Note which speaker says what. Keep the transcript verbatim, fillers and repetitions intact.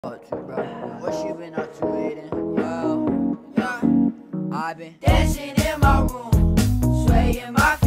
Speaker 1: What you been up to, Aiden? Yo, yeah, I've been dancing in my room, swaying my